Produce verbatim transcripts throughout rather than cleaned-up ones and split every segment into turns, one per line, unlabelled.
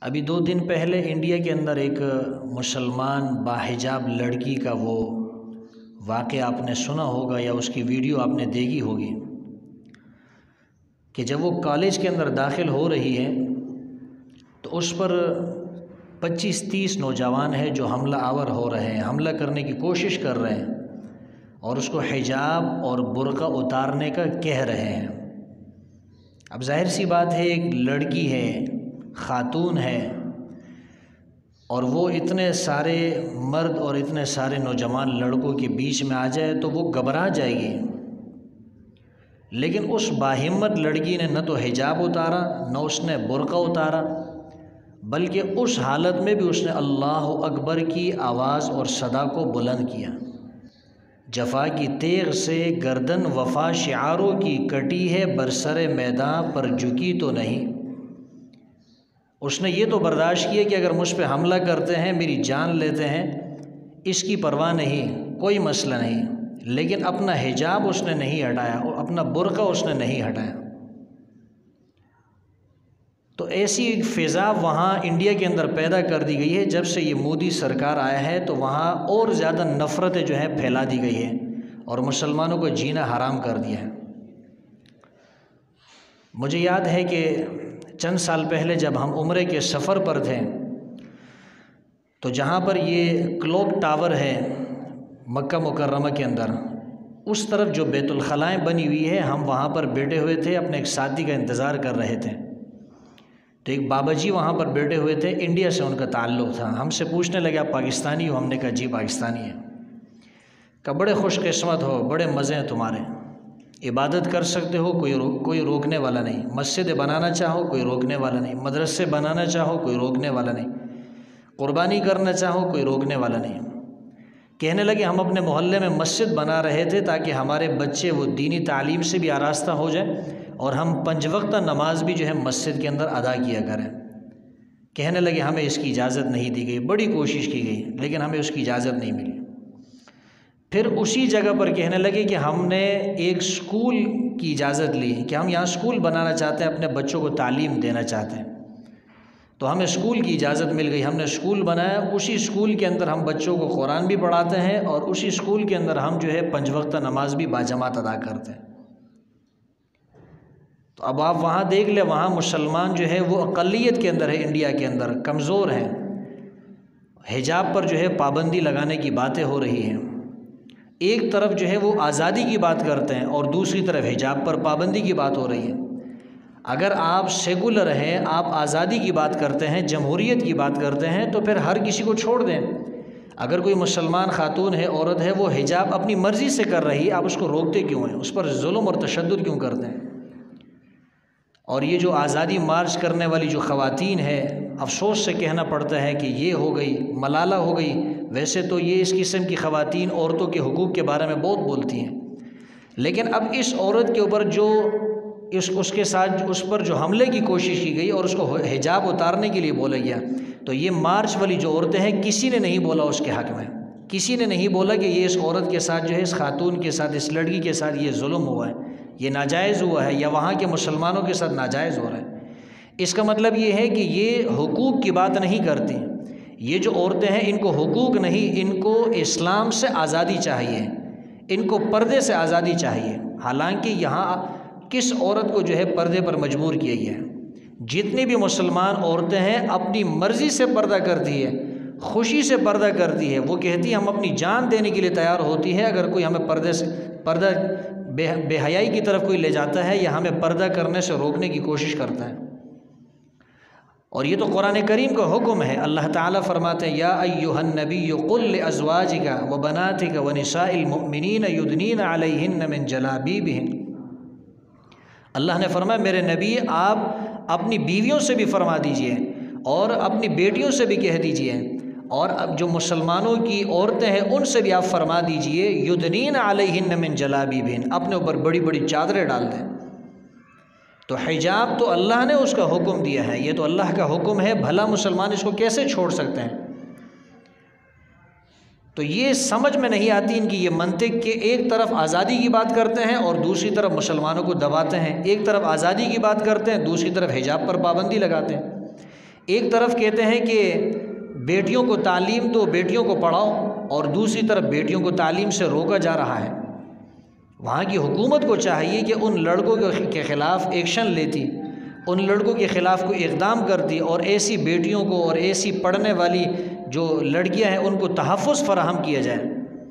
ابھی دو دن پہلے انڈیا کے اندر ایک مسلمان باحجاب لڑکی کا وہ واقعہ آپ نے سنا ہوگا یا اس کی ویڈیو آپ نے دیکھی ہوگی کہ جب وہ کالج کے اندر داخل ہو رہی ہے تو اس پر پچیس تیس نوجوان ہیں جو حملہ آور ہو رہے ہیں، حملہ کرنے کی کوشش کر رہے ہیں اور اس کو حجاب اور برقع اتارنے کا کہہ رہے ہیں۔ اب ظاہر سی بات ہے، ایک لڑکی ہے، خاتون ہے، اور وہ اتنے سارے مرد اور اتنے سارے نوجوان لڑکوں کے بیچ میں آ جائے تو وہ گھبرا جائے گی۔ لیکن اس باہمت لڑکی نے نہ تو حجاب اتارا نہ اس نے برقع اتارا، بلکہ اس حالت میں بھی اس نے اللہ اکبر کی آواز اور صدا کو بلند کیا۔ جفا کی تیغ سے گردن وفا شعاروں کی کٹی ہے، برسر میدان پر جھکی تو نہیں۔ اس نے یہ تو برداشت کیا کہ اگر مجھ پہ حملہ کرتے ہیں، میری جان لیتے ہیں، اس کی پرواہ نہیں، کوئی مسئلہ نہیں، لیکن اپنا حجاب اس نے نہیں ہٹایا اور اپنا برقع اس نے نہیں ہٹایا۔ تو ایسی فضا وہاں انڈیا کے اندر پیدا کر دی گئی ہے۔ جب سے یہ مودی سرکار آیا ہے تو وہاں اور زیادہ نفرتیں جو ہے پھیلا دی گئی ہے اور مسلمانوں کو جینا حرام کر دیا ہے۔ مجھے یاد ہے کہ چند سال پہلے جب ہم عمرے کے سفر پر تھے تو جہاں پر یہ کلوک ٹاور ہے مکہ مکرمہ کے اندر، اس طرف جو بیت الخلائیں بنی ہوئی ہے، ہم وہاں پر بیٹھے ہوئے تھے، اپنے ایک ساتھی کا انتظار کر رہے تھے۔ تو ایک بابا جی وہاں پر بیٹھے ہوئے تھے، انڈیا سے ان کا تعلق تھا۔ ہم سے پوچھنے لگے آپ پاکستانی ہو؟ ہم نے کہا جی پاکستانی ہے۔ کہ بڑے خوش قسمت ہو، بڑے مزے ہیں تمہارے، عبادت کر سکتے ہو، کوئی رو کوئی روکنے والا نہیں، مسجد بنانا چاہو کوئی روکنے والا نہیں، مدرسے بنانا چاہو کوئی روکنے والا نہیں، قربانی کرنا چاہو کوئی روکنے والا نہیں۔ کہنے لگے ہم اپنے محلے میں مسجد بنا رہے تھے تاکہ ہمارے بچے وہ دینی تعلیم سے بھی آراستہ ہو جائیں اور ہم پنج وقتہ نماز بھی جو ہے مسجد کے اندر ادا کیا کریں۔ کہنے لگے ہمیں اس کی اجازت نہیں دی گئی، بڑی کوشش کی گئی لیکن ہمیں اس کی اجازت نہیں ملی۔ پھر اسی جگہ پر کہنے لگے کہ ہم نے ایک سکول کی اجازت لی کہ ہم یہاں سکول بنانا چاہتے ہیں، اپنے بچوں کو تعلیم دینا چاہتے ہیں، تو ہمیں سکول کی اجازت مل گئی، ہم نے سکول بنایا۔ اسی سکول کے اندر ہم بچوں کو قرآن بھی پڑھاتے ہیں اور اسی سکول کے اندر ہم جو ہے پنج وقتہ نماز بھی باجماعت ادا کرتے ہیں۔ تو اب آپ وہاں دیکھ لیں، وہاں مسلمان جو ہے وہ اقلیت کے اندر ہے، انڈیا کے اندر کمزور ہیں، حجاب پر جو ہے پابندی لگانے کی باتیں ہو رہی ہیں۔ ایک طرف جو ہے وہ آزادی کی بات کرتے ہیں اور دوسری طرف حجاب پر پابندی کی بات ہو رہی ہے۔ اگر آپ سیکولر ہیں، آپ آزادی کی بات کرتے ہیں، جمہوریت کی بات کرتے ہیں، تو پھر ہر کسی کو چھوڑ دیں۔ اگر کوئی مسلمان خاتون ہے، عورت ہے، وہ حجاب اپنی مرضی سے کر رہی ہے، آپ اس کو روکتے کیوں ہیں؟ اس پر ظلم اور تشدد کیوں کرتے ہیں؟ اور یہ جو آزادی مارچ کرنے والی جو خواتین ہے، افسوس سے کہنا پڑتا ہے کہ یہ ہو گئی، ملالہ ہو گئی۔ ویسے تو یہ اس قسم کی خواتین عورتوں کے حقوق کے بارے میں بہت بولتی ہیں، لیکن اب اس عورت کے اوپر جو اس اس کے ساتھ اس پر جو حملے کی کوشش کی گئی اور اس کو حجاب اتارنے کے لیے بولا گیا، تو یہ مارچ والی جو عورتیں ہیں، کسی نے نہیں بولا اس کے حق میں، کسی نے نہیں بولا کہ یہ اس عورت کے ساتھ جو ہے، اس خاتون کے ساتھ، اس لڑکی کے ساتھ یہ ظلم ہوا ہے، یہ ناجائز ہوا ہے، یا وہاں کے مسلمانوں کے ساتھ ناجائز ہو رہا ہے۔ اس کا مطلب یہ ہے کہ یہ حقوق کی بات نہیں کرتی۔ یہ جو عورتیں ہیں، ان کو حقوق نہیں، ان کو اسلام سے آزادی چاہیے، ان کو پردے سے آزادی چاہیے۔ حالانکہ یہاں کس عورت کو جو ہے پردے پر مجبور کیا گیا ہے؟ جتنی بھی مسلمان عورتیں ہیں اپنی مرضی سے پردہ کرتی ہے، خوشی سے پردہ کرتی ہے، وہ کہتی ہے ہم اپنی جان دینے کے لیے تیار ہوتی ہے اگر کوئی ہمیں پردے سے پردہ بے بے حیائی کی طرف کوئی لے جاتا ہے یا ہمیں پردہ کرنے سے روکنے کی کوشش کرتا ہے۔ اور یہ تو قرآن کریم کا حکم ہے۔ اللہ تعالیٰ فرماتے ہیں یا ایھا النبی قل لازواجک وبناتک ونساء المؤمنین یدنین علیہن من جلابیبہن۔ اللہ نے فرمایا میرے نبی آپ اپنی بیویوں سے بھی فرما دیجئے اور اپنی بیٹیوں سے بھی کہہ دیجئے، اور اب جو مسلمانوں کی عورتیں ہیں ان سے بھی آپ فرما دیجئے یدنین علیہن من جلابیبہن، اپنے اوپر بڑی بڑی چادریں ڈال دیں۔ تو حجاب تو اللہ نے اس کا حکم دیا ہے، یہ تو اللہ کا حکم ہے، بھلا مسلمان اس کو کیسے چھوڑ سکتے ہیں؟ تو یہ سمجھ میں نہیں آتی ان کی یہ منطق کہ ایک طرف آزادی کی بات کرتے ہیں اور دوسری طرف مسلمانوں کو دباتے ہیں، ایک طرف آزادی کی بات کرتے ہیں دوسری طرف حجاب پر پابندی لگاتے ہیں۔ ایک طرف کہتے ہیں کہ بیٹیوں کو تعلیم دو، بیٹیوں کو پڑھاؤ، اور دوسری طرف بیٹیوں کو تعلیم سے روکا جا رہا ہے۔ وہاں کی حکومت کو چاہیے کہ ان لڑکوں کے خلاف ایکشن لیتی، ان لڑکوں کے خلاف کوئی اقدام کرتی، اور ایسی بیٹیوں کو اور ایسی پڑھنے والی جو لڑکیاں ہیں ان کو تحفظ فراہم کیا جائے۔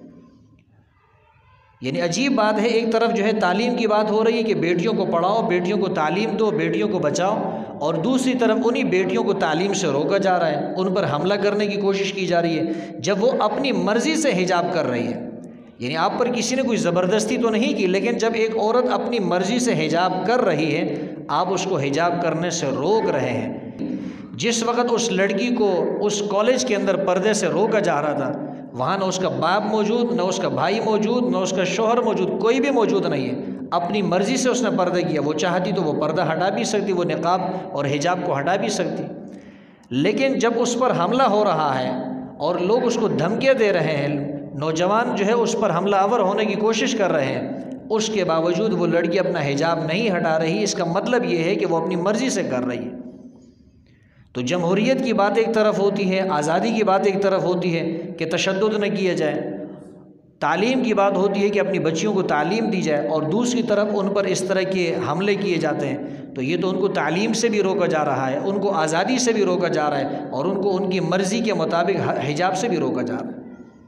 یعنی عجیب بات ہے، ایک طرف جو ہے تعلیم کی بات ہو رہی ہے کہ بیٹیوں کو پڑھاؤ، بیٹیوں کو تعلیم دو، بیٹیوں کو بچاؤ، اور دوسری طرف انہی بیٹیوں کو تعلیم سے روکا جا رہا ہے، ان پر حملہ کرنے کی کوشش کی جا رہی ہے جب وہ اپنی مرضی سے حجاب کر رہی ہے۔ یعنی آپ پر کسی نے کوئی زبردستی تو نہیں کی، لیکن جب ایک عورت اپنی مرضی سے حجاب کر رہی ہے، آپ اس کو حجاب کرنے سے روک رہے ہیں۔ جس وقت اس لڑکی کو اس کالج کے اندر پردے سے روکا جا رہا تھا، وہاں نہ اس کا باپ موجود، نہ اس کا بھائی موجود، نہ اس کا شوہر موجود، کوئی بھی موجود نہیں ہے۔ اپنی مرضی سے اس نے پردہ کیا، وہ چاہتی تو وہ پردہ ہٹا بھی سکتی، وہ نقاب اور حجاب کو ہٹا بھی سکتی، لیکن جب اس پر حملہ ہو رہا ہے اور لوگ اس کو دھمکیاں دے رہے ہیں، نوجوان جو ہے اس پر حملہ آور ہونے کی کوشش کر رہے ہیں، اس کے باوجود وہ لڑکی اپنا حجاب نہیں ہٹا رہی، اس کا مطلب یہ ہے کہ وہ اپنی مرضی سے کر رہی ہے۔ تو جمہوریت کی بات ایک طرف ہوتی ہے، آزادی کی بات ایک طرف ہوتی ہے کہ تشدد نہ کیا جائے، تعلیم کی بات ہوتی ہے کہ اپنی بچیوں کو تعلیم دی جائے، اور دوسری طرف ان پر اس طرح کے حملے کیے جاتے ہیں، تو یہ تو ان کو تعلیم سے بھی روکا جا رہا ہے، ان کو آزادی سے بھی روکا جا رہا ہے، اور ان کو ان کی مرضی کے مطابق حجاب سے بھی روکا جا رہا ہے۔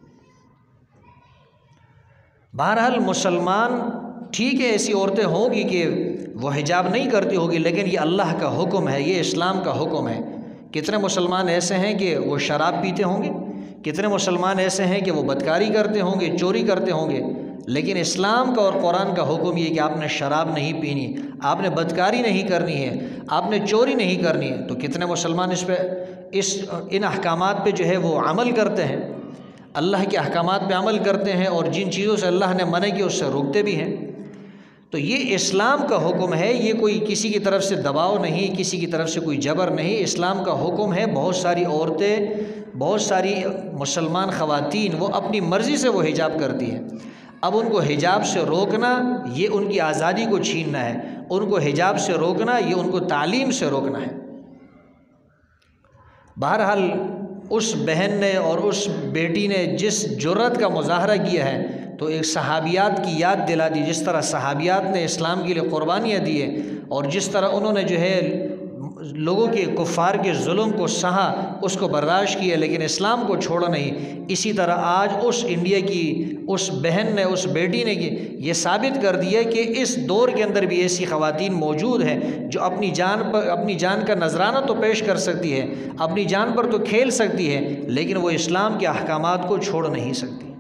بہرحال مسلمان ٹھیک ہے، ایسی عورتیں ہوں گی کہ وہ حجاب نہیں کرتی ہوگی، لیکن یہ اللہ کا حکم ہے، یہ اسلام کا حکم ہے۔ کتنے مسلمان ایسے ہیں کہ وہ شراب پیتے ہوں گے، کتنے مسلمان ایسے ہیں کہ وہ بدکاری کرتے ہوں گے، چوری کرتے ہوں گے، لیکن اسلام کا اور قرآن کا حکم یہ کہ آپ نے شراب نہیں پینی، آپ نے بدکاری نہیں کرنی ہے، آپ نے چوری نہیں کرنی ہے۔ تو کتنے مسلمان اس پہ اس ان احکامات پہ جو ہے وہ عمل کرتے ہیں، اللہ کے احکامات پہ عمل کرتے ہیں، اور جن چیزوں سے اللہ نے منع کی اس سے روکتے بھی ہیں۔ تو یہ اسلام کا حکم ہے، یہ کوئی کسی کی طرف سے دباؤ نہیں، کسی کی طرف سے کوئی جبر نہیں، اسلام کا حکم ہے۔ بہت ساری عورتیں، بہت ساری مسلمان خواتین وہ اپنی مرضی سے وہ حجاب کرتی ہیں، اب ان کو حجاب سے روکنا یہ ان کی آزادی کو چھیننا ہے، ان کو حجاب سے روکنا یہ ان کو تعلیم سے روکنا ہے۔ بہرحال اس بہن نے اور اس بیٹی نے جس جرأت کا مظاہرہ کیا ہے، تو ایک صحابیات کی یاد دلا دی، جس طرح صحابیات نے اسلام کے لیے قربانیاں دی ہیں، اور جس طرح انہوں نے جو ہے لوگوں کے کفار کے ظلم کو سہا، اس کو برداشت کیا، لیکن اسلام کو چھوڑا نہیں، اسی طرح آج اس انڈیا کی اس بہن نے، اس بیٹی نے یہ ثابت کر دیا کہ اس دور کے اندر بھی ایسی خواتین موجود ہیں جو اپنی جان پر اپنی جان کا نذرانہ تو پیش کر سکتی ہے، اپنی جان پر تو کھیل سکتی ہے، لیکن وہ اسلام کے احکامات کو چھوڑ نہیں سکتی۔